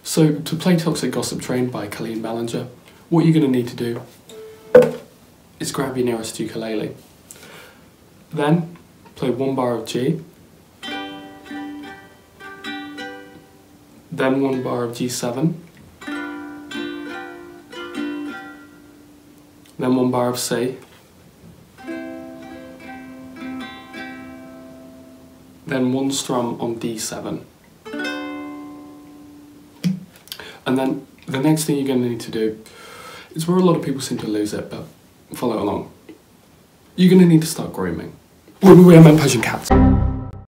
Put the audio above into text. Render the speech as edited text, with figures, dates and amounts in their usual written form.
So to play Toxic Gossip Train by Colleen Ballinger, what you're going to need to do is grab your nearest ukulele. Then play 1 bar of G, then 1 bar of G7, then 1 bar of C, then 1 strum on D7. And then the next thing you're going to need to do is where a lot of people seem to lose it, but follow along. You're going to need to start grooming. I meant Persian cats.